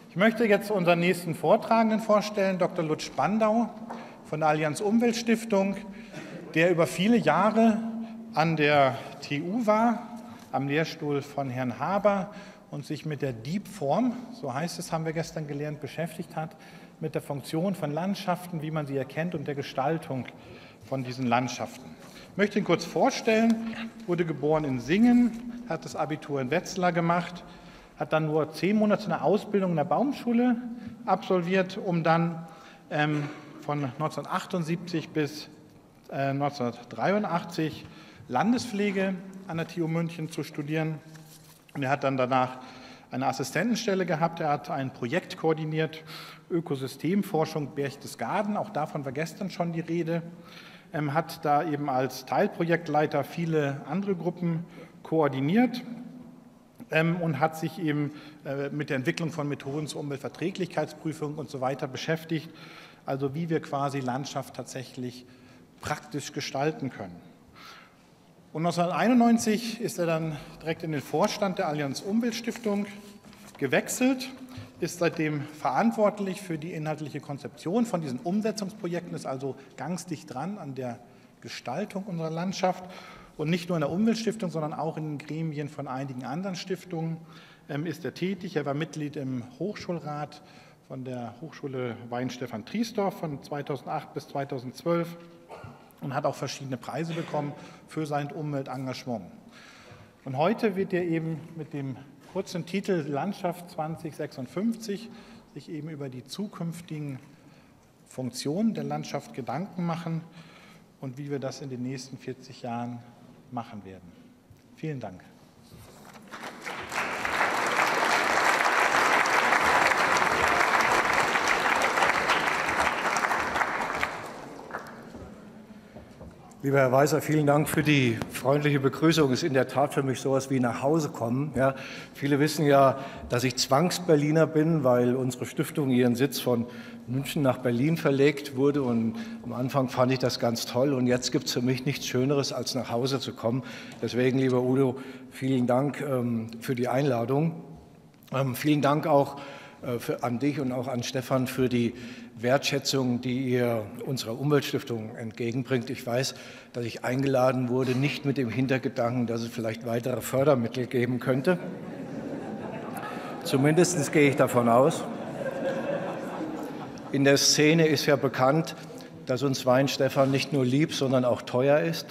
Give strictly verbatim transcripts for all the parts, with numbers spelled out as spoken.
Ich möchte jetzt unseren nächsten Vortragenden vorstellen, Doktor Lutz Spandau von der Allianz Umweltstiftung, der über viele Jahre an der T U war, am Lehrstuhl von Herrn Haber und sich mit der Deep-Form, so heißt es, haben wir gestern gelernt, beschäftigt hat, mit der Funktion von Landschaften, wie man sie erkennt und der Gestaltung von diesen Landschaften. Ich möchte ihn kurz vorstellen, wurde geboren in Singen, hat das Abitur in Wetzlar gemacht, hat dann nur zehn Monate eine Ausbildung in der Baumschule absolviert, um dann ähm, von neunzehnhundertachtundsiebzig bis äh, neunzehnhundertdreiundachtzig Landespflege an der T U München zu studieren. Und er hat dann danach eine Assistentenstelle gehabt. Er hat ein Projekt koordiniert, Ökosystemforschung Berchtesgaden, auch davon war gestern schon die Rede. Er hat da eben als Teilprojektleiter viele andere Gruppen koordiniert und hat sich eben mit der Entwicklung von Methoden zur Umweltverträglichkeitsprüfung und so weiter beschäftigt, also wie wir quasi Landschaft tatsächlich praktisch gestalten können. Und neunzehnhunderteinundneunzig ist er dann direkt in den Vorstand der Allianz Umweltstiftung gewechselt, ist seitdem verantwortlich für die inhaltliche Konzeption von diesen Umsetzungsprojekten, ist also ganz dicht dran an der Gestaltung unserer Landschaft und nicht nur in der Umweltstiftung, sondern auch in den Gremien von einigen anderen Stiftungen ähm, ist er tätig. Er war Mitglied im Hochschulrat von der Hochschule Weihenstephan-Triesdorf von zweitausendacht bis zweitausendzwölf und hat auch verschiedene Preise bekommen für sein Umweltengagement. Und heute wird er eben mit dem kurzen Titel Landschaft zweitausendsechsundfünfzig sich eben über die zukünftigen Funktionen der Landschaft Gedanken machen und wie wir das in den nächsten vierzig Jahren machen werden. Vielen Dank. Lieber Herr Weiser, vielen Dank für die freundliche Begrüßung. Es ist in der Tat für mich sowas wie nach Hause kommen. Ja, viele wissen ja, dass ich Zwangsberliner bin, weil unsere Stiftung ihren Sitz von München nach Berlin verlegt wurde. Und am Anfang fand ich das ganz toll. Und jetzt gibt es für mich nichts Schöneres, als nach Hause zu kommen. Deswegen, lieber Udo, vielen Dank ähm, für die Einladung. Ähm, vielen Dank auch äh, für, an dich und auch an Stefan für die Wertschätzung, die ihr unserer Umweltstiftung entgegenbringt. Ich weiß, dass ich eingeladen wurde, nicht mit dem Hintergedanken, dass es vielleicht weitere Fördermittel geben könnte. Zumindest gehe ich davon aus. In der Szene ist ja bekannt, dass uns Weihenstephan nicht nur lieb, sondern auch teuer ist.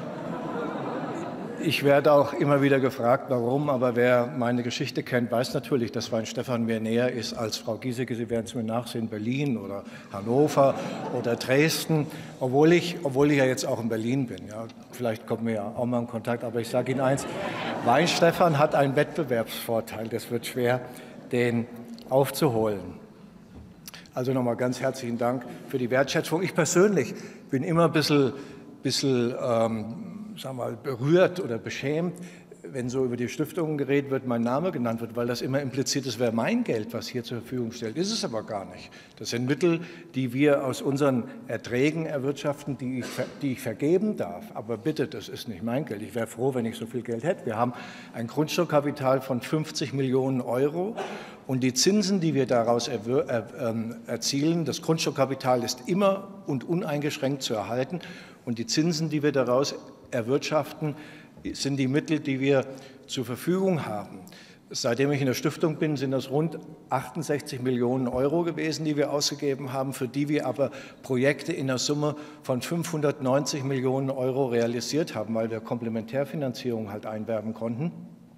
Ich werde auch immer wieder gefragt, warum, aber wer meine Geschichte kennt, weiß natürlich, dass Weihenstephan mir näher ist als Frau Giesecke. Sie werden es mir nachsehen, Berlin oder Hannover oder Dresden, obwohl ich, obwohl ich ja jetzt auch in Berlin bin. Ja, vielleicht kommen wir ja auch mal in Kontakt, aber ich sage Ihnen eins, Weihenstephan hat einen Wettbewerbsvorteil, das wird schwer, den aufzuholen. Also nochmal ganz herzlichen Dank für die Wertschätzung. Ich persönlich bin immer ein bisschen, bisschen ähm, sagen wir mal, berührt oder beschämt, wenn so über die Stiftungen geredet wird, mein Name genannt wird, weil das immer impliziert ist, wäre mein Geld, was hier zur Verfügung stellt. Ist es aber gar nicht. Das sind Mittel, die wir aus unseren Erträgen erwirtschaften, die ich, die ich vergeben darf. Aber bitte, das ist nicht mein Geld. Ich wäre froh, wenn ich so viel Geld hätte. Wir haben ein Grundstückkapital von fünfzig Millionen Euro und die Zinsen, die wir daraus er, äh, erzielen, das Grundstückkapital ist immer und uneingeschränkt zu erhalten und die Zinsen, die wir daraus erwirtschaften, sind die Mittel, die wir zur Verfügung haben. Seitdem ich in der Stiftung bin, sind das rund achtundsechzig Millionen Euro gewesen, die wir ausgegeben haben, für die wir aber Projekte in der Summe von fünfhundertneunzig Millionen Euro realisiert haben, weil wir Komplementärfinanzierung halt einwerben konnten.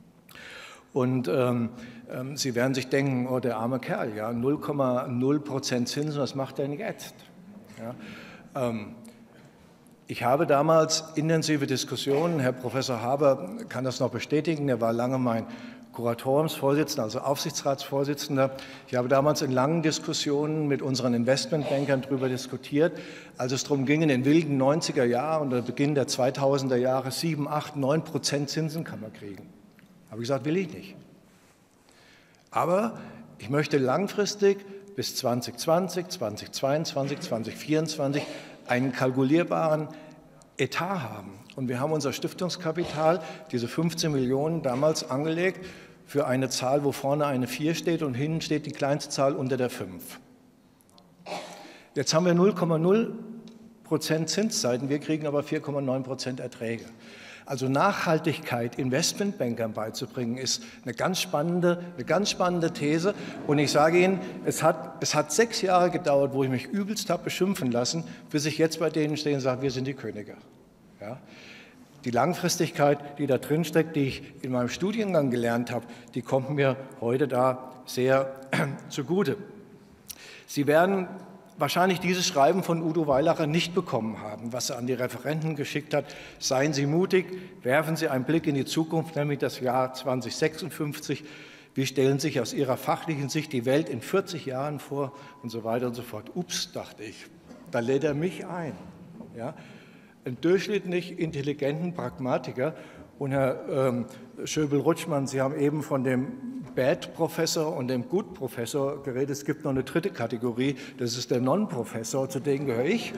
Und ähm, ähm, Sie werden sich denken, oh, der arme Kerl, ja, null Komma null Prozent Zinsen, was macht er denn jetzt? Ja, ähm, Ich habe damals intensive Diskussionen, Herr Professor Haber kann das noch bestätigen, er war lange mein Kuratoriumsvorsitzender, also Aufsichtsratsvorsitzender. Ich habe damals in langen Diskussionen mit unseren Investmentbankern darüber diskutiert, als es darum ging, in den wilden neunziger Jahren oder Beginn der zweitausender Jahre sieben, acht, neun Prozent Zinsen kann man kriegen. Habe ich gesagt, will ich nicht. Aber ich möchte langfristig bis zweitausendzwanzig, zweitausendzweiundzwanzig, zweitausendvierundzwanzig einen kalkulierbaren Etat haben. Und wir haben unser Stiftungskapital, diese fünfzehn Millionen, damals angelegt für eine Zahl, wo vorne eine vier steht und hinten steht die kleinste Zahl unter der fünf. Jetzt haben wir null Komma null Prozent Zinsseiten, wir kriegen aber vier Komma neun Prozent Erträge. Also Nachhaltigkeit Investmentbankern beizubringen, ist eine ganz spannende, eine ganz spannende These. Und ich sage Ihnen, es hat, es hat sechs Jahre gedauert, wo ich mich übelst habe beschimpfen lassen, bis ich jetzt bei denen stehe und sage, wir sind die Könige. Ja? Die Langfristigkeit, die da drin steckt, die ich in meinem Studiengang gelernt habe, die kommt mir heute da sehr zugute. Sie werden wahrscheinlich dieses Schreiben von Udo Weilacher nicht bekommen haben, was er an die Referenten geschickt hat. Seien Sie mutig, werfen Sie einen Blick in die Zukunft, nämlich das Jahr zweitausendsechsundfünfzig. Wie stellen sich aus Ihrer fachlichen Sicht die Welt in vierzig Jahren vor und so weiter und so fort. Ups, dachte ich, da lädt er mich ein. Ja? Einen durchschnittlich intelligenten Pragmatiker. Und Herr ähm, Schöbel-Rutschmann, Sie haben eben von dem Bad-Professor und dem Good-Professor geredet. Es gibt noch eine dritte Kategorie, das ist der Non-Professor, zu denen gehöre ich.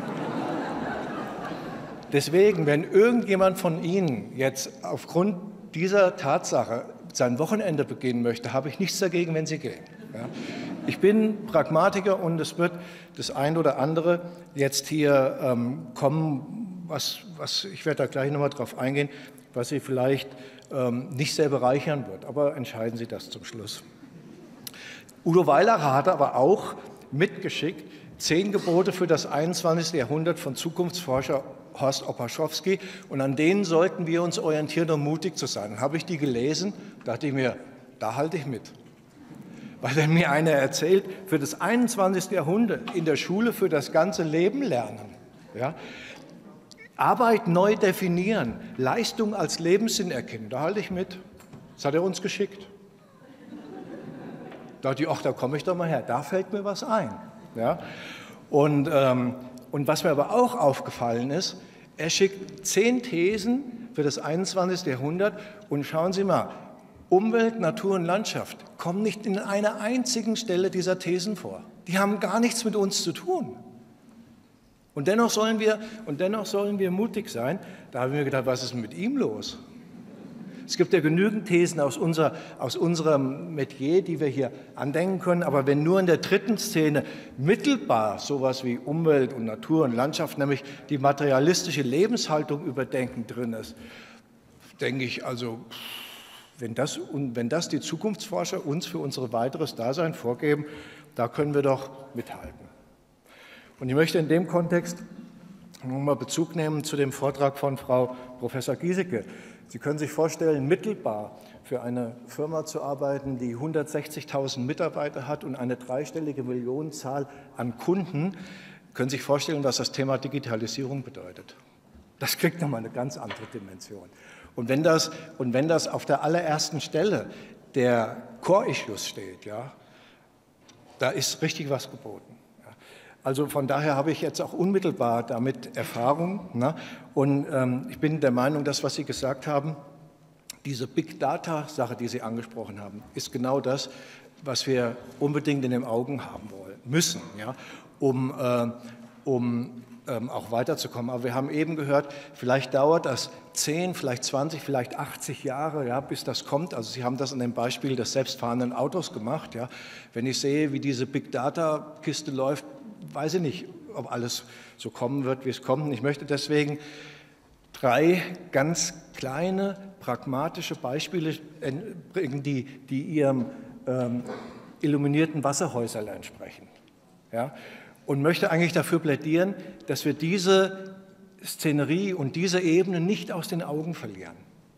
Deswegen, wenn irgendjemand von Ihnen jetzt aufgrund dieser Tatsache sein Wochenende beginnen möchte, habe ich nichts dagegen, wenn Sie gehen. Ja? Ich bin Pragmatiker und es wird das ein oder andere jetzt hier ähm, kommen, was, was, ich werde da gleich nochmal drauf eingehen, was Sie vielleicht ähm, nicht sehr bereichern wird. Aber entscheiden Sie das zum Schluss. Udo Weilacher hat aber auch mitgeschickt, zehn Gebote für das einundzwanzigste Jahrhundert von Zukunftsforscher Horst Opaschowski. Und an denen sollten wir uns orientieren, um mutig zu sein. Dann habe ich die gelesen, dachte ich mir, da halte ich mit. Weil wenn mir einer erzählt, für das einundzwanzigste Jahrhundert in der Schule für das ganze Leben lernen, ja, Arbeit neu definieren, Leistung als Lebenssinn erkennen, da halte ich mit. Das hat er uns geschickt. Da dachte ich, ach, da komme ich doch mal her, da fällt mir was ein. Ja? Und, ähm, und was mir aber auch aufgefallen ist, er schickt zehn Thesen für das einundzwanzigste Jahrhundert und schauen Sie mal, Umwelt, Natur und Landschaft kommen nicht in einer einzigen Stelle dieser Thesen vor. Die haben gar nichts mit uns zu tun. Und dennoch sollen wir, und dennoch sollen wir mutig sein. Da habe ich mir gedacht, was ist mit ihm los? Es gibt ja genügend Thesen aus, unser, aus unserem Metier, die wir hier andenken können. Aber wenn nur in der dritten Szene mittelbar sowas wie Umwelt und Natur und Landschaft, nämlich die materialistische Lebenshaltung überdenken drin ist, denke ich also, wenn das, wenn das die Zukunftsforscher uns für unser weiteres Dasein vorgeben, da können wir doch mithalten. Und ich möchte in dem Kontext nochmal Bezug nehmen zu dem Vortrag von Frau Professor Giesecke. Sie können sich vorstellen, mittelbar für eine Firma zu arbeiten, die hundertsechzigtausend Mitarbeiter hat und eine dreistellige Millionenzahl an Kunden. Können Sie sich vorstellen, was das Thema Digitalisierung bedeutet? Das kriegt nochmal eine ganz andere Dimension. Und wenn das, und wenn das auf der allerersten Stelle der Core-Issues steht, ja, da ist richtig was geboten. Also von daher habe ich jetzt auch unmittelbar damit Erfahrung. Ne? Und ähm, ich bin der Meinung, das, was Sie gesagt haben, diese Big Data-Sache, die Sie angesprochen haben, ist genau das, was wir unbedingt in den Augen haben wollen, müssen, ja? um, äh, um ähm, auch weiterzukommen. Aber wir haben eben gehört, vielleicht dauert das zehn, vielleicht zwanzig, vielleicht achtzig Jahre, ja, bis das kommt. Also Sie haben das an dem Beispiel des selbstfahrenden Autos gemacht. Ja? Wenn ich sehe, wie diese Big Data-Kiste läuft, weiß ich nicht, ob alles so kommen wird, wie es kommt. Und ich möchte deswegen drei ganz kleine, pragmatische Beispiele bringen, die, die Ihrem ähm, illuminierten Wasserhäuserl entsprechen. Ja? Und möchte eigentlich dafür plädieren, dass wir diese Szenerie und diese Ebene nicht aus den Augen verlieren.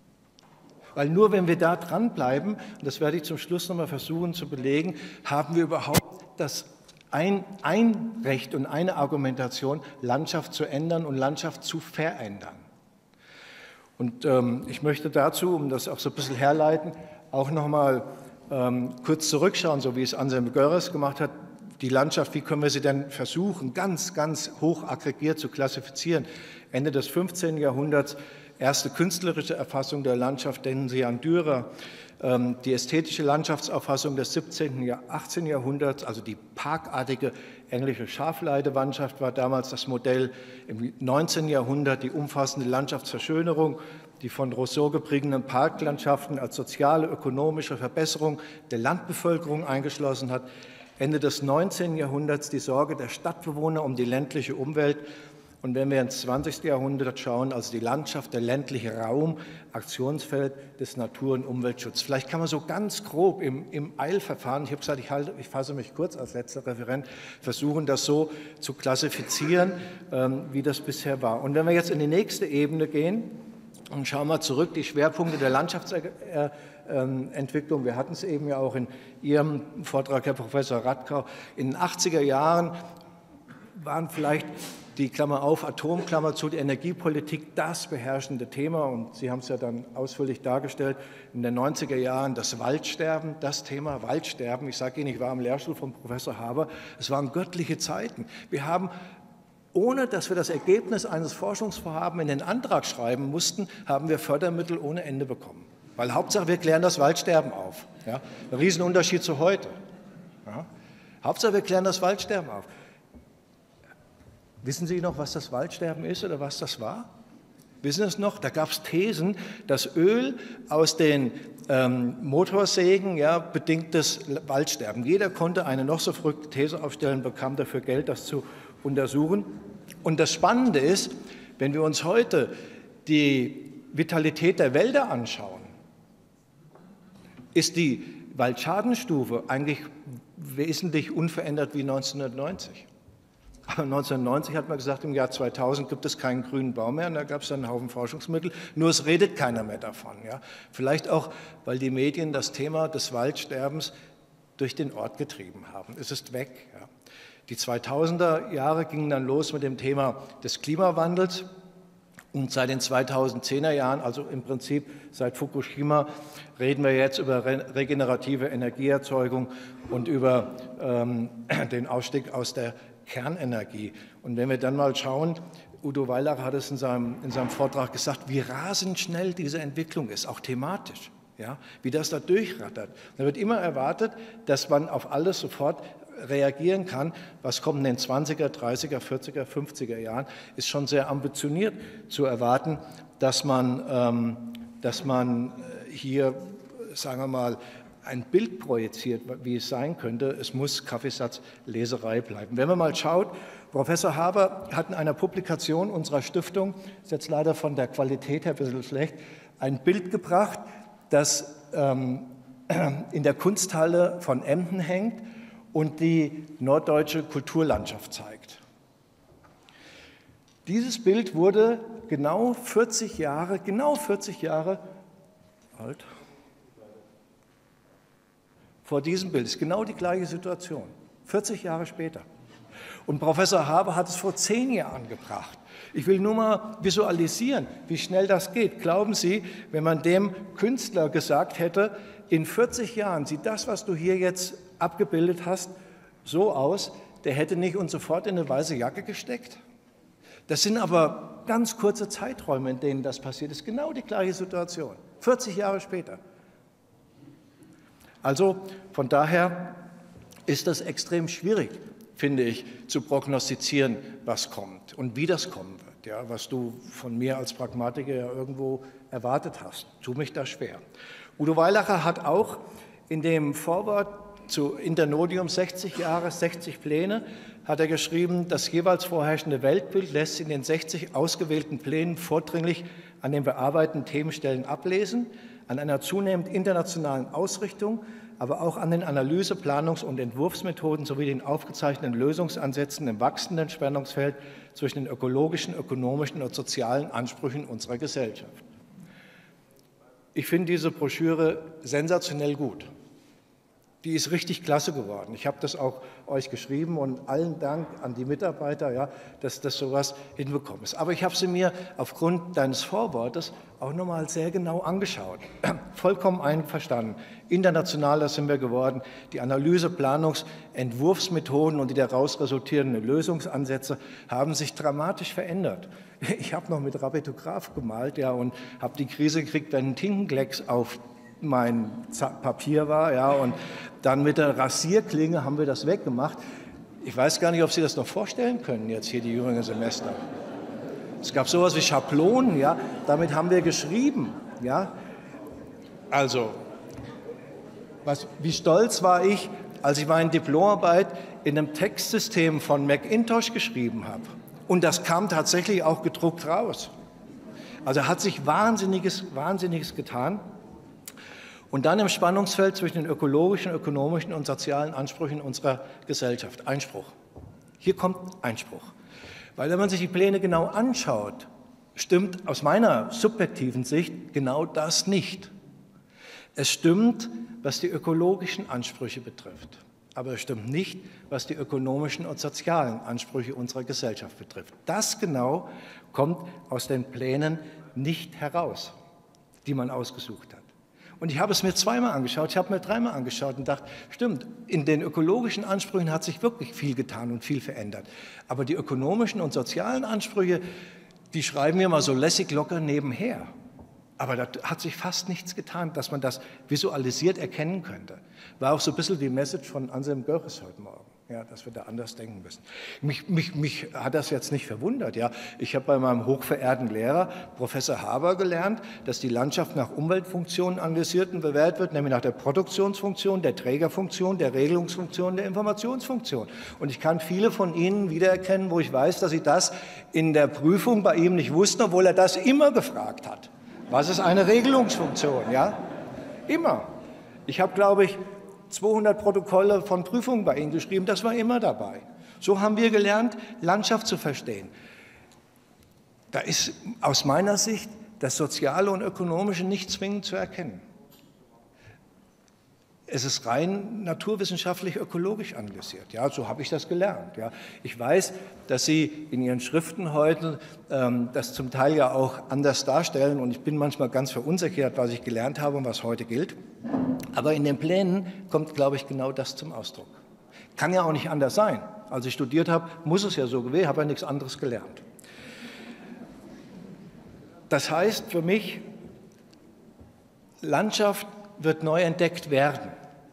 Weil nur wenn wir da dranbleiben, und das werde ich zum Schluss noch mal versuchen zu belegen, haben wir überhaupt das Ein, ein Recht und eine Argumentation, Landschaft zu ändern und Landschaft zu verändern. Und ähm, ich möchte dazu, um das auch so ein bisschen herleiten, auch noch mal ähm, kurz zurückschauen, so wie es Anselm Görres gemacht hat. Die Landschaft, wie können wir sie denn versuchen, ganz, ganz hoch aggregiert zu klassifizieren? Ende des fünfzehnten Jahrhunderts erste künstlerische Erfassung der Landschaft, denken Sie an Dürer, die ästhetische Landschaftsauffassung des siebzehnten, achtzehnten Jahrhunderts, also die parkartige englische Schafleidelandschaft war damals das Modell, im neunzehnten Jahrhundert die umfassende Landschaftsverschönerung, die von Rousseau geprägten Parklandschaften als soziale, ökonomische Verbesserung der Landbevölkerung eingeschlossen hat, Ende des neunzehnten Jahrhunderts die Sorge der Stadtbewohner um die ländliche Umwelt. Und wenn wir ins zwanzigste Jahrhundert schauen, also die Landschaft, der ländliche Raum, Aktionsfeld des Natur- und Umweltschutzes. Vielleicht kann man so ganz grob im, im Eilverfahren, ich habe gesagt, ich, halte, ich fasse mich kurz als letzter Referent, versuchen, das so zu klassifizieren, ähm, wie das bisher war. Und wenn wir jetzt in die nächste Ebene gehen und schauen wir zurück, die Schwerpunkte der Landschaftsentwicklung, wir hatten es eben ja auch in Ihrem Vortrag, Herr Professor Radkau, in den achtziger Jahren waren vielleicht die Klammer auf, Atom, Klammer zu, die Energiepolitik, das beherrschende Thema. Und Sie haben es ja dann ausführlich dargestellt, in den neunziger Jahren das Waldsterben, das Thema Waldsterben. Ich sage Ihnen, ich war am Lehrstuhl von Professor Haber, es waren göttliche Zeiten. Wir haben, ohne dass wir das Ergebnis eines Forschungsvorhabens in den Antrag schreiben mussten, haben wir Fördermittel ohne Ende bekommen. Weil Hauptsache, wir klären das Waldsterben auf. Ja? Ein Riesenunterschied zu heute. Ja? Hauptsache, wir klären das Waldsterben auf. Wissen Sie noch, was das Waldsterben ist oder was das war? Wissen Sie es noch? Da gab es Thesen, dass Öl aus den ähm, Motorsägen ja, bedingtes Waldsterben. Jeder konnte eine noch so verrückte These aufstellen, bekam dafür Geld, das zu untersuchen. Und das Spannende ist, wenn wir uns heute die Vitalität der Wälder anschauen, ist die Waldschadenstufe eigentlich wesentlich unverändert wie neunzehnhundertneunzig. Aber neunzehnhundertneunzig hat man gesagt, im Jahr zweitausend gibt es keinen grünen Baum mehr, und da gab es dann einen Haufen Forschungsmittel, nur es redet keiner mehr davon. Ja. Vielleicht auch, weil die Medien das Thema des Waldsterbens durch den Ort getrieben haben. Es ist weg. Ja. Die zweitausender Jahre gingen dann los mit dem Thema des Klimawandels, und seit den zweitausendzehner Jahren, also im Prinzip seit Fukushima, reden wir jetzt über regenerative Energieerzeugung und über ähm, den Ausstieg aus der Kernenergie. Und wenn wir dann mal schauen, Udo Weilacher hat es in seinem, in seinem Vortrag gesagt, wie rasend schnell diese Entwicklung ist, auch thematisch, ja, wie das da durchrattert. Da wird immer erwartet, dass man auf alles sofort reagieren kann. Was kommt in den zwanziger, dreißiger, vierziger, fünfziger Jahren, ist schon sehr ambitioniert zu erwarten, dass man, ähm, dass man hier, sagen wir mal, ein Bild projiziert, wie es sein könnte. Es muss Kaffeesatzleserei bleiben. Wenn man mal schaut, Professor Haber hat in einer Publikation unserer Stiftung, ist jetzt leider von der Qualität her ein bisschen schlecht, ein Bild gebracht, das ähm, in der Kunsthalle von Emden hängt und die norddeutsche Kulturlandschaft zeigt. Dieses Bild wurde genau vierzig Jahre, genau vierzig Jahre alt. Vor diesem Bild ist genau die gleiche Situation, vierzig Jahre später. Und Professor Haber hat es vor zehn Jahren gebracht. Ich will nur mal visualisieren, wie schnell das geht. Glauben Sie, wenn man dem Künstler gesagt hätte, in vierzig Jahren sieht das, was du hier jetzt abgebildet hast, so aus, der hätte nicht uns sofort in eine weiße Jacke gesteckt? Das sind aber ganz kurze Zeiträume, in denen das passiert ist. Genau die gleiche Situation, vierzig Jahre später. Also von daher ist das extrem schwierig, finde ich, zu prognostizieren, was kommt und wie das kommen wird, ja, was du von mir als Pragmatiker ja irgendwo erwartet hast. Tu mich da schwer. Udo Weilacher hat auch in dem Vorwort zu Internodium sechzig Jahre, sechzig Pläne, hat er geschrieben, das jeweils vorherrschende Weltbild lässt sich in den sechzig ausgewählten Plänen vordringlich an den bearbeiteten Themenstellen ablesen, an einer zunehmend internationalen Ausrichtung, aber auch an den Analyse-, Planungs- und Entwurfsmethoden sowie den aufgezeichneten Lösungsansätzen im wachsenden Spannungsfeld zwischen den ökologischen, ökonomischen und sozialen Ansprüchen unserer Gesellschaft. Ich finde diese Broschüre sensationell gut. Die ist richtig klasse geworden. Ich habe das auch euch geschrieben und allen Dank an die Mitarbeiter, ja, dass das sowas hinbekommen ist. Aber ich habe sie mir aufgrund deines Vorwortes auch nochmal sehr genau angeschaut. Vollkommen einverstanden. Internationaler sind wir geworden. Die Analyse, Planungs-, Entwurfsmethoden und die daraus resultierenden Lösungsansätze haben sich dramatisch verändert. Ich habe noch mit Rapidograph gemalt, ja, und habe die Krise gekriegt, wenn ein Tintenklecks auf mein Papier war, ja, und dann mit der Rasierklinge haben wir das weggemacht. Ich weiß gar nicht, ob Sie das noch vorstellen können, jetzt hier die jüngeren Semester. Es gab sowas wie Schablonen, ja, damit haben wir geschrieben, ja. Also, was, wie stolz war ich, als ich meine Diplomarbeit in einem Textsystem von Macintosh geschrieben habe. Und das kam tatsächlich auch gedruckt raus. Also hat sich Wahnsinniges, Wahnsinniges getan. Und dann im Spannungsfeld zwischen den ökologischen, ökonomischen und sozialen Ansprüchen unserer Gesellschaft. Einspruch. Hier kommt Einspruch. Weil wenn man sich die Pläne genau anschaut, stimmt aus meiner subjektiven Sicht genau das nicht. Es stimmt, was die ökologischen Ansprüche betrifft. Aber es stimmt nicht, was die ökonomischen und sozialen Ansprüche unserer Gesellschaft betrifft. Das genau kommt aus den Plänen nicht heraus, die man ausgesucht hat. Und ich habe es mir zweimal angeschaut, ich habe mir dreimal angeschaut und dachte, stimmt, in den ökologischen Ansprüchen hat sich wirklich viel getan und viel verändert. Aber die ökonomischen und sozialen Ansprüche, die schreiben wir mal so lässig locker nebenher. Aber da hat sich fast nichts getan, dass man das visualisiert erkennen könnte. War auch so ein bisschen die Message von Anselm Görres heute Morgen, ja, dass wir da anders denken müssen. Mich, mich, mich hat das jetzt nicht verwundert. Ja. Ich habe bei meinem hochverehrten Lehrer, Professor Haber, gelernt, dass die Landschaft nach Umweltfunktionen analysiert und bewertet wird, nämlich nach der Produktionsfunktion, der Trägerfunktion, der Regelungsfunktion, der Informationsfunktion. Und ich kann viele von Ihnen wiedererkennen, wo ich weiß, dass Sie das in der Prüfung bei ihm nicht wussten, obwohl er das immer gefragt hat. Was ist eine Regelungsfunktion? Ja? Immer. Ich habe, glaube ich, zweihundert Protokolle von Prüfungen bei Ihnen geschrieben, das war immer dabei. So haben wir gelernt, Landschaft zu verstehen. Da ist aus meiner Sicht das Soziale und Ökonomische nicht zwingend zu erkennen. Es ist rein naturwissenschaftlich ökologisch analysiert. Ja, so habe ich das gelernt. Ja. Ich weiß, dass Sie in Ihren Schriften heute ähm, das zum Teil ja auch anders darstellen und ich bin manchmal ganz verunsichert, was ich gelernt habe und was heute gilt. Aber in den Plänen kommt, glaube ich, genau das zum Ausdruck. Kann ja auch nicht anders sein. Als ich studiert habe, muss es ja so gewesen, habe ja nichts anderes gelernt. Das heißt für mich, Landschaft wird neu entdeckt werden.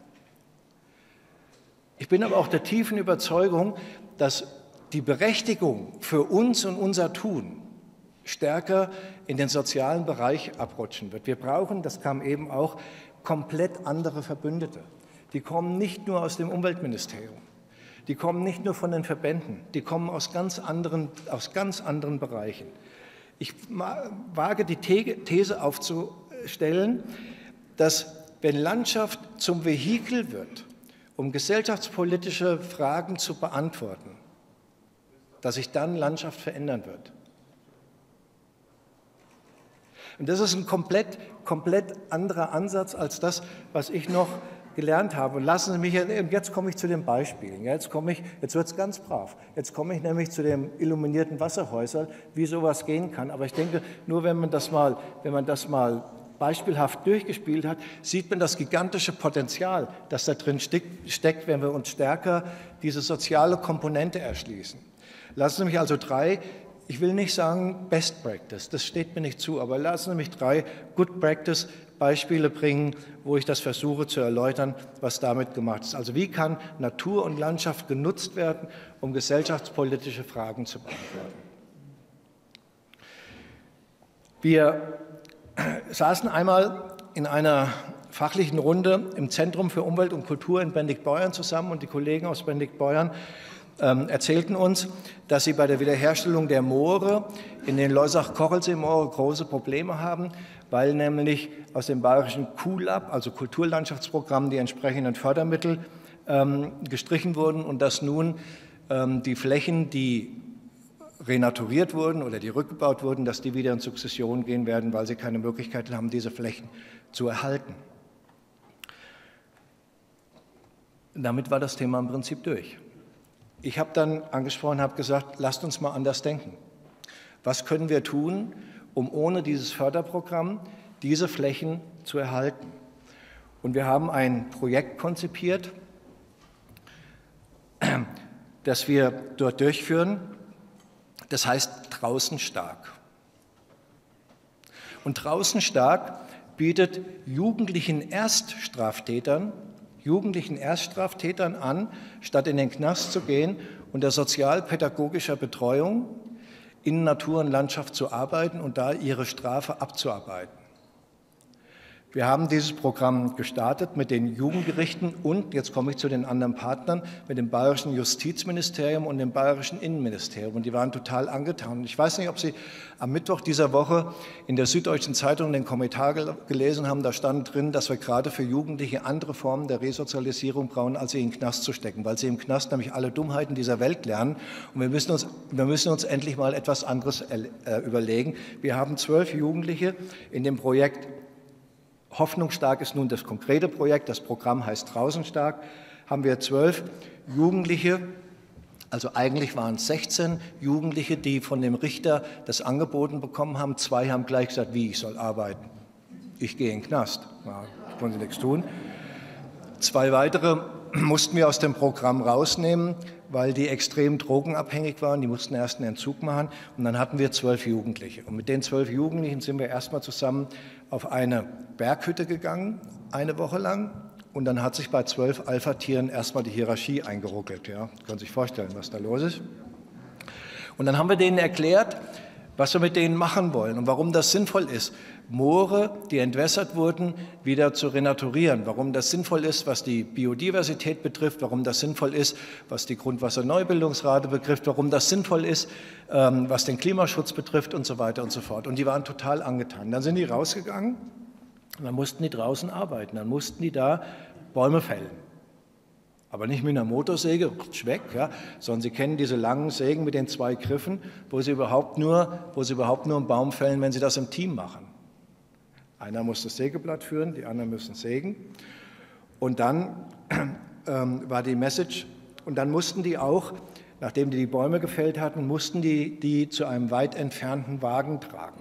Ich bin aber auch der tiefen Überzeugung, dass die Berechtigung für uns und unser Tun stärker in den sozialen Bereich abrutschen wird. Wir brauchen, das kam eben auch, komplett andere Verbündete. Die kommen nicht nur aus dem Umweltministerium, die kommen nicht nur von den Verbänden, die kommen aus ganz anderen, aus ganz anderen Bereichen. Ich wage die These aufzustellen, dass wenn Landschaft zum Vehikel wird, um gesellschaftspolitische Fragen zu beantworten, dass sich dann Landschaft verändern wird. Und das ist ein komplett, komplett anderer Ansatz als das, was ich noch gelernt habe. Und lassen Sie mich, jetzt komme ich zu den Beispielen. Jetzt komme ich, jetzt wird es ganz brav. Jetzt komme ich nämlich zu dem illuminierten Wasserhäusern, wie sowas gehen kann. Aber ich denke, nur wenn man das mal, wenn man das mal beispielhaft durchgespielt hat, sieht man das gigantische Potenzial, das da drin steckt, wenn wir uns stärker diese soziale Komponente erschließen. Lassen Sie mich also drei, ich will nicht sagen Best Practice, das steht mir nicht zu, aber lassen Sie mich drei Good Practice Beispiele bringen, wo ich das versuche zu erläutern, was damit gemacht ist. Also wie kann Natur und Landschaft genutzt werden, um gesellschaftspolitische Fragen zu beantworten. Wir saßen einmal in einer fachlichen Runde im Zentrum für Umwelt und Kultur in Bendigbeuern zusammen und die Kollegen aus Bendigbeuern ähm, erzählten uns, dass sie bei der Wiederherstellung der Moore in den Loisach-Kochelsee-Moore große Probleme haben, weil nämlich aus dem bayerischen Q L A B, also Kulturlandschaftsprogramm, die entsprechenden Fördermittel ähm, gestrichen wurden und dass nun ähm, die Flächen, die renaturiert wurden oder die rückgebaut wurden, dass die wieder in Sukzession gehen werden, weil sie keine Möglichkeit haben, diese Flächen zu erhalten. damit war das Thema im Prinzip durch. Ich habe dann angesprochen, habe gesagt, lasst uns mal anders denken. Was können wir tun, um ohne dieses Förderprogramm diese Flächen zu erhalten? Und wir haben ein Projekt konzipiert, das wir dort durchführen. Das heißt Draußen stark. Und Draußen stark bietet jugendlichen Erststraftätern, jugendlichen Erststraftätern an, statt in den Knast zu gehen, unter sozialpädagogischer Betreuung in Natur und Landschaft zu arbeiten und da ihre Strafe abzuarbeiten. Wir haben dieses Programm gestartet mit den Jugendgerichten und, jetzt komme ich zu den anderen Partnern, mit dem Bayerischen Justizministerium und dem Bayerischen Innenministerium. Und die waren total angetan. Ich weiß nicht, ob Sie am Mittwoch dieser Woche in der Süddeutschen Zeitung den Kommentar gelesen haben. Da stand drin, dass wir gerade für Jugendliche andere Formen der Resozialisierung brauchen, als sie in den Knast zu stecken, weil sie im Knast nämlich alle Dummheiten dieser Welt lernen. Und wir müssen uns, wir müssen uns endlich mal etwas anderes äh, überlegen. Wir haben zwölf Jugendliche in dem Projekt Hoffnungsstark ist nun das konkrete Projekt, das Programm heißt Draußen stark, haben wir zwölf Jugendliche, also eigentlich waren es sechzehn Jugendliche, die von dem Richter das angeboten bekommen haben. Zwei haben gleich gesagt, wie, ich soll arbeiten. Ich gehe in den Knast. Ja, ich konnte nichts tun. Zwei weitere mussten wir aus dem Programm rausnehmen, weil die extrem drogenabhängig waren. Die mussten erst einen Entzug machen. Und dann hatten wir zwölf Jugendliche. Und mit den zwölf Jugendlichen sind wir erstmal zusammen auf eine Berghütte gegangen, eine Woche lang. Und dann hat sich bei zwölf Alpha-Tieren erstmal die Hierarchie eingeruckelt. Ja, Sie können sich vorstellen, was da los ist. Und dann haben wir denen erklärt, was wir mit denen machen wollen und warum das sinnvoll ist, Moore, die entwässert wurden, wieder zu renaturieren, warum das sinnvoll ist, was die Biodiversität betrifft, warum das sinnvoll ist, was die Grundwasserneubildungsrate betrifft, warum das sinnvoll ist, ähm, was den Klimaschutz betrifft und so weiter und so fort. Und die waren total angetan. Dann sind die rausgegangen und dann mussten die draußen arbeiten, dann mussten die da Bäume fällen. Aber nicht mit einer Motorsäge, weg, ja, sondern Sie kennen diese langen Sägen mit den zwei Griffen, wo Sie überhaupt nur, wo Sie überhaupt nur einen Baum fällen, wenn Sie das im Team machen. Einer muss das Sägeblatt führen, die anderen müssen sägen. Und dann ähm, war die Message, und dann mussten die auch, nachdem die die Bäume gefällt hatten, mussten die die zu einem weit entfernten Wagen tragen.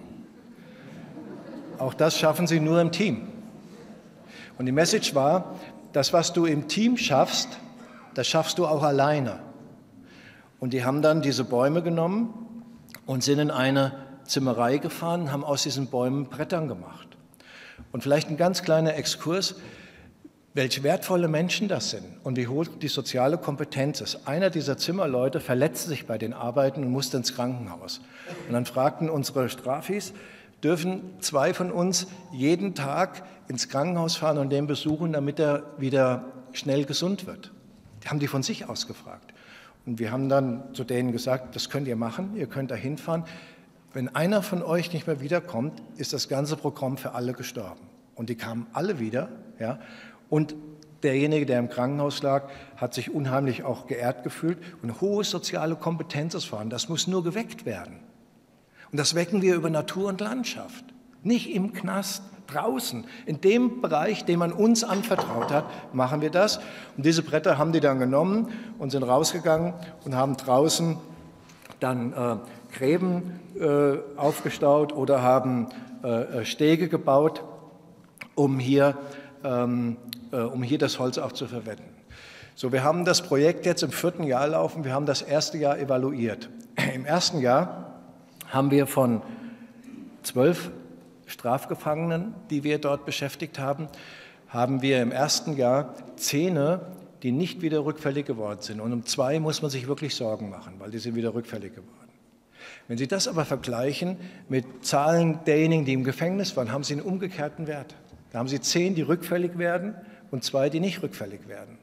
Auch das schaffen Sie nur im Team. Und die Message war, das, was du im Team schaffst, das schaffst du auch alleine. Und die haben dann diese Bäume genommen und sind in eine Zimmerei gefahren, haben aus diesen Bäumen Brettern gemacht. Und vielleicht ein ganz kleiner Exkurs, welch wertvolle Menschen das sind und wie hoch die soziale Kompetenz ist. Einer dieser Zimmerleute verletzte sich bei den Arbeiten und musste ins Krankenhaus. Und dann fragten unsere Strafis, dürfen zwei von uns jeden Tag ins Krankenhaus fahren und den besuchen, damit er wieder schnell gesund wird. Die haben die von sich aus gefragt. Und wir haben dann zu denen gesagt, das könnt ihr machen, ihr könnt da hinfahren. Wenn einer von euch nicht mehr wiederkommt, ist das ganze Programm für alle gestorben. Und die kamen alle wieder. Ja? Und derjenige, der im Krankenhaus lag, hat sich unheimlich auch geehrt gefühlt. Und hohe soziale Kompetenz ist vorhanden. Das muss nur geweckt werden. Und das wecken wir über Natur und Landschaft. Nicht im Knast, draußen. In dem Bereich, den man uns anvertraut hat, machen wir das. Und diese Bretter haben die dann genommen und sind rausgegangen und haben draußen dann äh, Gräben äh, aufgestaut oder haben äh, Stege gebaut, um hier, ähm, äh, um hier das Holz auch zu verwenden. So, wir haben das Projekt jetzt im vierten Jahr laufen. Wir haben das erste Jahr evaluiert. Im ersten Jahr haben wir von zwölf Strafgefangenen, die wir dort beschäftigt haben, haben wir im ersten Jahr zehn, die nicht wieder rückfällig geworden sind. Und um zwei muss man sich wirklich Sorgen machen, weil die sind wieder rückfällig geworden. Wenn Sie das aber vergleichen mit Zahlen derjenigen, die im Gefängnis waren, haben Sie einen umgekehrten Wert. Da haben Sie zehn, die rückfällig werden und zwei, die nicht rückfällig werden.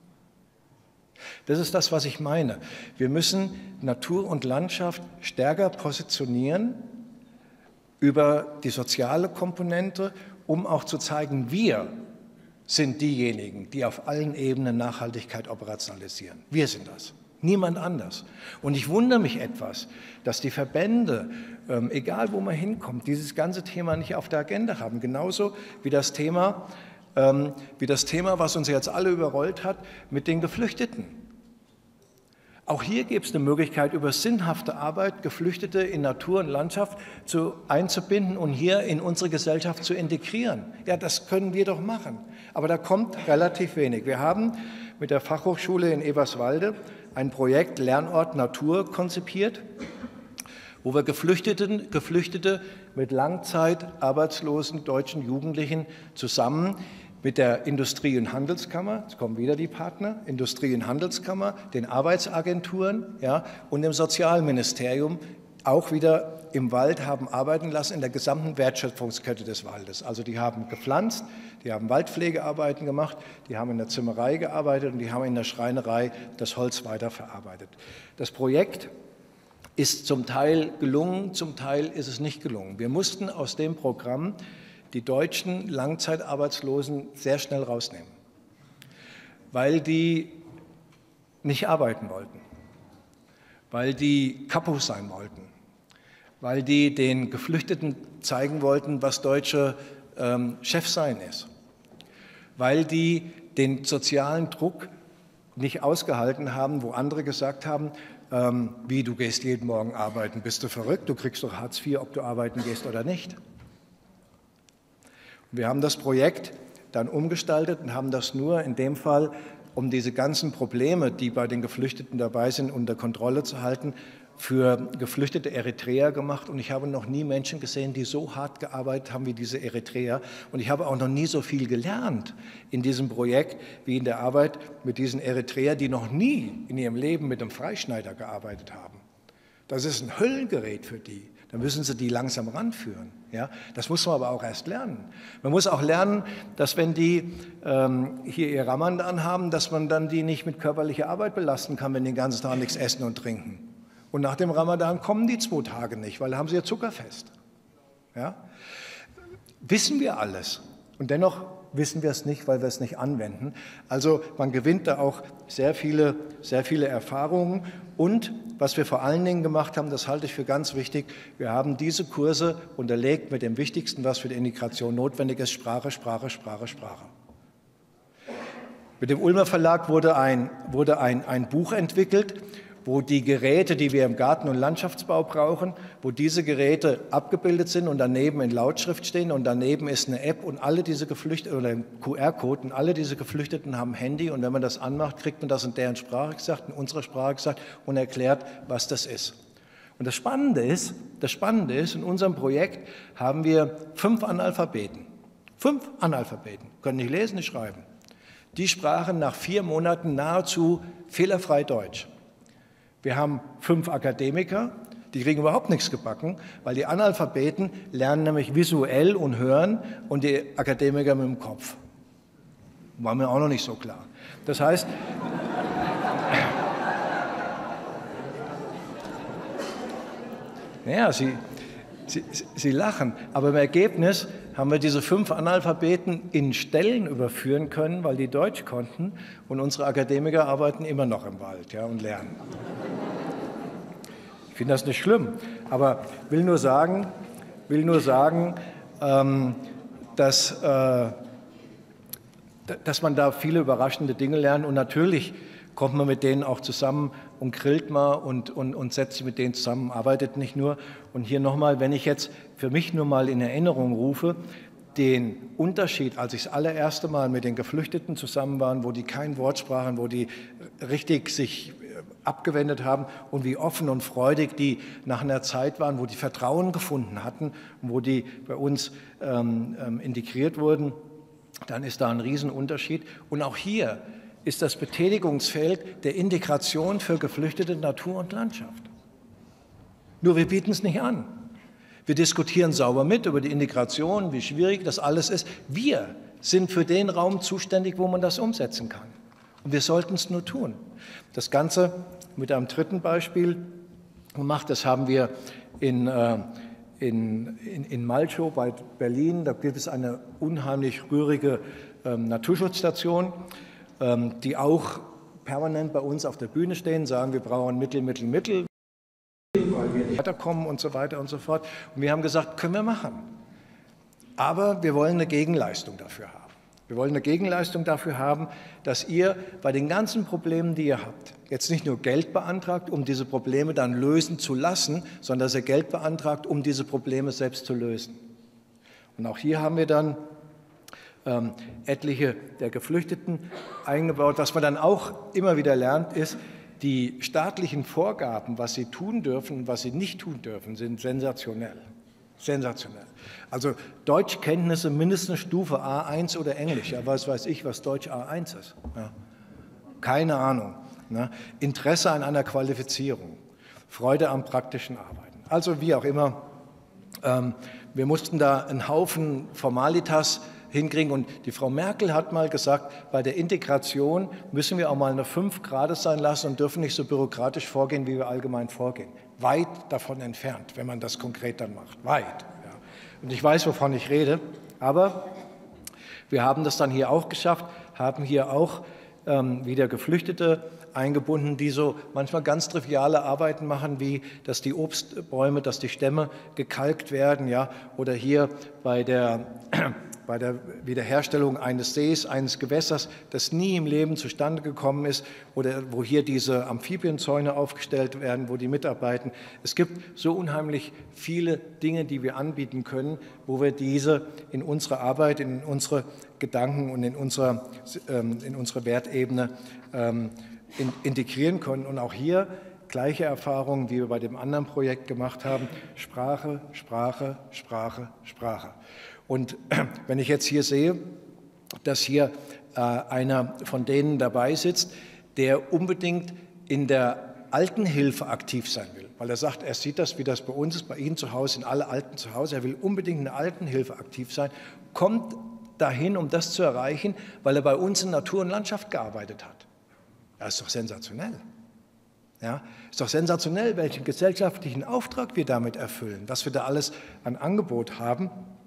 Das ist das, was ich meine. Wir müssen Natur und Landschaft stärker positionieren über die soziale Komponente, um auch zu zeigen, wir sind diejenigen, die auf allen Ebenen Nachhaltigkeit operationalisieren. Wir sind das, niemand anders. Und ich wundere mich etwas, dass die Verbände, ähm, egal wo man hinkommt, dieses ganze Thema nicht auf der Agenda haben. Genauso wie das Thema ähm, wie das Thema, was uns jetzt alle überrollt hat, mit den Geflüchteten. Auch hier gibt es eine Möglichkeit, über sinnhafte Arbeit Geflüchtete in Natur und Landschaft zu, einzubinden und hier in unsere Gesellschaft zu integrieren. Ja, das können wir doch machen. Aber da kommt relativ wenig. Wir haben mit der Fachhochschule in Eberswalde ein Projekt Lernort Natur konzipiert, wo wir Geflüchteten, Geflüchtete mit langzeitarbeitslosen deutschen Jugendlichen zusammen mit der Industrie- und Handelskammer, jetzt kommen wieder die Partner, Industrie- und Handelskammer, den Arbeitsagenturen, ja, und dem Sozialministerium auch wieder im Wald haben arbeiten lassen, in der gesamten Wertschöpfungskette des Waldes. Also die haben gepflanzt, die haben Waldpflegearbeiten gemacht, die haben in der Zimmerei gearbeitet und die haben in der Schreinerei das Holz weiterverarbeitet. Das Projekt ist zum Teil gelungen, zum Teil ist es nicht gelungen. Wir mussten aus dem Programm die deutschen Langzeitarbeitslosen sehr schnell rausnehmen, weil die nicht arbeiten wollten, weil die kaputt sein wollten, weil die den Geflüchteten zeigen wollten, was deutsche ähm, Chefsein ist, weil die den sozialen Druck nicht ausgehalten haben, wo andere gesagt haben, ähm, wie, du gehst jeden Morgen arbeiten, bist du verrückt, du kriegst doch Hartz vier, ob du arbeiten gehst oder nicht. Wir haben das Projekt dann umgestaltet und haben das nur in dem Fall, um diese ganzen Probleme, die bei den Geflüchteten dabei sind, unter Kontrolle zu halten, für geflüchtete Eritreer gemacht. Und ich habe noch nie Menschen gesehen, die so hart gearbeitet haben wie diese Eritreer. Und ich habe auch noch nie so viel gelernt in diesem Projekt wie in der Arbeit mit diesen Eritreer, die noch nie in ihrem Leben mit einem Freischneider gearbeitet haben. Das ist ein Höllengerät für die. Dann müssen sie die langsam ranführen. Ja? Das muss man aber auch erst lernen. Man muss auch lernen, dass wenn die ähm, hier ihr Ramadan haben, dass man dann die nicht mit körperlicher Arbeit belasten kann, wenn die den ganzen Tag nichts essen und trinken. Und nach dem Ramadan kommen die zwei Tage nicht, weil da haben sie ja Zuckerfest. Ja? Wissen wir alles. Und dennoch wissen wir es nicht, weil wir es nicht anwenden. Also man gewinnt da auch sehr viele, sehr viele Erfahrungen. Und was wir vor allen Dingen gemacht haben, das halte ich für ganz wichtig, wir haben diese Kurse unterlegt mit dem Wichtigsten, was für die Integration notwendig ist, Sprache, Sprache, Sprache, Sprache. Mit dem Ulmer Verlag wurde ein, wurde ein, ein Buch entwickelt, wo die Geräte, die wir im Garten- und Landschaftsbau brauchen, wo diese Geräte abgebildet sind und daneben in Lautschrift stehen und daneben ist eine App und alle diese Geflüchteten oder ein Q R-Code und alle diese Geflüchteten haben ein Handy und wenn man das anmacht, kriegt man das in deren Sprache gesagt, in unserer Sprache gesagt und erklärt, was das ist. Und das Spannende ist, das Spannende ist, in unserem Projekt haben wir fünf Analphabeten, fünf Analphabeten, können nicht lesen, nicht schreiben. Die sprachen nach vier Monaten nahezu fehlerfrei Deutsch. Wir haben fünf Akademiker, die kriegen überhaupt nichts gebacken, weil die Analphabeten lernen nämlich visuell und hören und die Akademiker mit dem Kopf. War mir auch noch nicht so klar. Das heißt, naja, sie, sie, sie lachen, aber im Ergebnis haben wir diese fünf Analphabeten in Stellen überführen können, weil die Deutsch konnten und unsere Akademiker arbeiten immer noch im Wald, ja, und lernen. Ich finde das nicht schlimm, aber will nur sagen, will nur sagen, ähm, dass, äh, dass man da viele überraschende Dinge lernt und natürlich kommt man mit denen auch zusammen und grillt mal und, und, und setzt sich mit denen zusammen, arbeitet nicht nur. Und hier nochmal, wenn ich jetzt für mich nur mal in Erinnerung rufe, den Unterschied, als ich das allererste Mal mit den Geflüchteten zusammen war, wo die kein Wort sprachen, wo die richtig sich abgewendet haben und wie offen und freudig die nach einer Zeit waren, wo die Vertrauen gefunden hatten und wo die bei uns ähm, ähm, integriert wurden, dann ist da ein Riesenunterschied. Und auch hier ist das Betätigungsfeld der Integration für geflüchtete Natur und Landschaft. Nur wir bieten es nicht an. Wir diskutieren sauber mit über die Integration, wie schwierig das alles ist. Wir sind für den Raum zuständig, wo man das umsetzen kann. Und wir sollten es nur tun. Das Ganze mit einem dritten Beispiel gemacht, das haben wir in, äh, in, in, in Malchow bei Berlin. Da gibt es eine unheimlich rührige ähm, Naturschutzzstation, ähm, die auch permanent bei uns auf der Bühne stehen, sagen, wir brauchen Mittel, Mittel, Mittel, weil wir nicht weiterkommen und so weiter und so fort. Und wir haben gesagt, können wir machen. Aber wir wollen eine Gegenleistung dafür haben. Wir wollen eine Gegenleistung dafür haben, dass ihr bei den ganzen Problemen, die ihr habt, jetzt nicht nur Geld beantragt, um diese Probleme dann lösen zu lassen, sondern dass ihr Geld beantragt, um diese Probleme selbst zu lösen. Und auch hier haben wir dann ähm, etliche der Geflüchteten eingebaut. Was man dann auch immer wieder lernt, ist, die staatlichen Vorgaben, was sie tun dürfen und was sie nicht tun dürfen, sind sensationell. Sensationell. Also Deutschkenntnisse mindestens Stufe A eins oder Englisch. Ja, was weiß ich, was Deutsch A eins ist. Ja. Keine Ahnung. Ne? Interesse an einer Qualifizierung. Freude am praktischen Arbeiten. Also wie auch immer. Ähm, wir mussten da einen Haufen Formalitas hinkriegen. Und die Frau Merkel hat mal gesagt, bei der Integration müssen wir auch mal eine fünf Grad sein lassen und dürfen nicht so bürokratisch vorgehen, wie wir allgemein vorgehen. Weit davon entfernt, wenn man das konkret dann macht. Weit. Ja. Und ich weiß, wovon ich rede. Aber wir haben das dann hier auch geschafft, haben hier auch ähm, wieder Geflüchtete eingebunden, die so manchmal ganz triviale Arbeiten machen, wie dass die Obstbäume, dass die Stämme gekalkt werden, ja, oder hier bei der bei der Wiederherstellung eines Sees, eines Gewässers, das nie im Leben zustande gekommen ist, oder wo hier diese Amphibienzäune aufgestellt werden, wo die mitarbeiten. Es gibt so unheimlich viele Dinge, die wir anbieten können, wo wir diese in unsere Arbeit, in unsere Gedanken und in unsere, in unsere Wertebene integrieren können. Und auch hier gleiche Erfahrungen, wie wir bei dem anderen Projekt gemacht haben: Sprache, Sprache, Sprache, Sprache. Und wenn ich jetzt hier sehe, dass hier äh, einer von denen dabei sitzt, der unbedingt in der Altenhilfe aktiv sein will, weil er sagt, er sieht das, wie das bei uns ist, bei Ihnen zu Hause, in alle Alten zu Hause, er will unbedingt in der Altenhilfe aktiv sein, kommt dahin, um das zu erreichen, weil er bei uns in Natur und Landschaft gearbeitet hat. Das ist doch sensationell. Ja, ist doch sensationell, welchen gesellschaftlichen Auftrag wir damit erfüllen, was wir da alles an Angebot haben.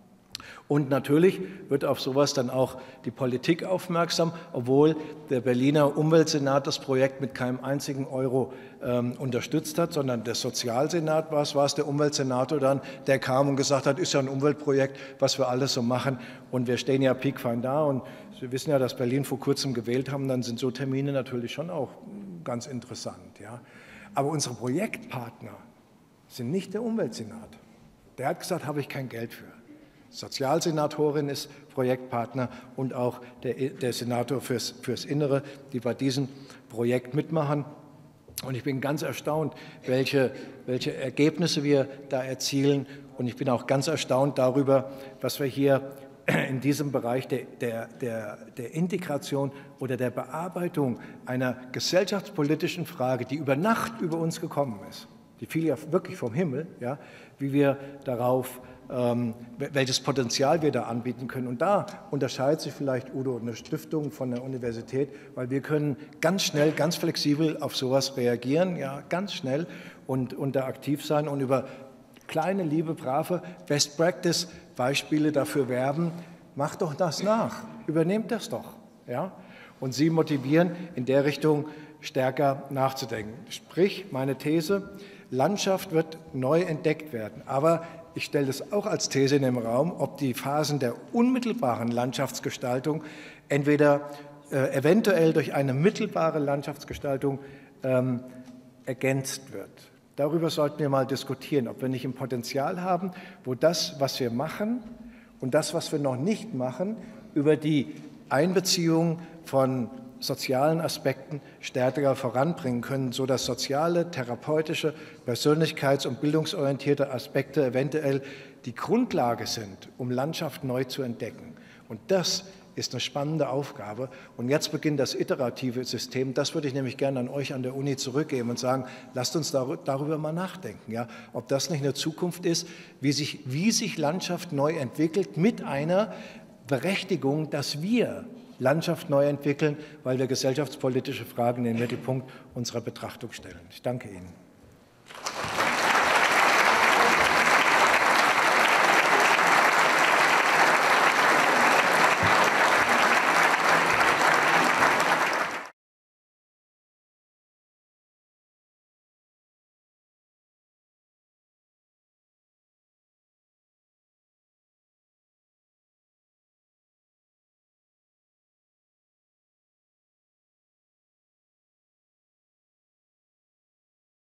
Und natürlich wird auf sowas dann auch die Politik aufmerksam, obwohl der Berliner Umweltsenat das Projekt mit keinem einzigen Euro ähm, unterstützt hat, sondern der Sozialsenat war es, war es der Umweltsenator dann, der kam und gesagt hat, ist ja ein Umweltprojekt, was wir alles so machen. Und wir stehen ja piekfein da und Sie wissen ja, dass Berlin vor kurzem gewählt haben, dann sind so Termine natürlich schon auch ganz interessant. Ja. Aber unsere Projektpartner sind nicht der Umweltsenat. Der hat gesagt, habe ich kein Geld für. Sozialsenatorin ist Projektpartner und auch der, der Senator fürs, fürs Innere, die bei diesem Projekt mitmachen. Und ich bin ganz erstaunt, welche, welche Ergebnisse wir da erzielen. Und ich bin auch ganz erstaunt darüber, was wir hier in diesem Bereich der, der, der, der Integration oder der Bearbeitung einer gesellschaftspolitischen Frage, die über Nacht über uns gekommen ist, die fiel ja wirklich vom Himmel, ja, wie wir darauf Ähm, welches Potenzial wir da anbieten können. Und da unterscheidet sich vielleicht, Udo, eine Stiftung von der Universität, weil wir können ganz schnell, ganz flexibel auf sowas reagieren, ja, ganz schnell und, und da aktiv sein und über kleine, liebe, brave Best-Practice-Beispiele dafür werben, macht doch das nach, übernehmt das doch. Ja? Und Sie motivieren, in der Richtung stärker nachzudenken. Sprich, meine These, Landschaft wird neu entdeckt werden, aber ich stelle das auch als These in den Raum, ob die Phasen der unmittelbaren Landschaftsgestaltung entweder äh, eventuell durch eine mittelbare Landschaftsgestaltung ähm, ergänzt wird. Darüber sollten wir mal diskutieren, ob wir nicht ein Potenzial haben, wo das, was wir machen und das, was wir noch nicht machen, über die Einbeziehung von sozialen Aspekten stärker voranbringen können, sodass soziale, therapeutische, persönlichkeits- und bildungsorientierte Aspekte eventuell die Grundlage sind, um Landschaft neu zu entdecken. Und das ist eine spannende Aufgabe. Und jetzt beginnt das iterative System. Das würde ich nämlich gerne an euch an der Uni zurückgeben und sagen, lasst uns darüber mal nachdenken, ja, ob das nicht eine Zukunft ist, wie sich, wie sich Landschaft neu entwickelt mit einer Berechtigung, dass wir Landschaft neu entwickeln, weil wir gesellschaftspolitische Fragen in den Mittelpunkt unserer Betrachtung stellen. Ich danke Ihnen.